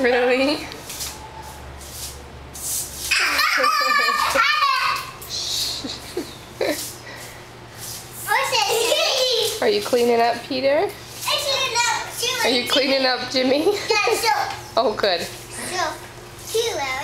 Really? Are you cleaning up, Peter? Are you cleaning up, Jimmy? Oh, good.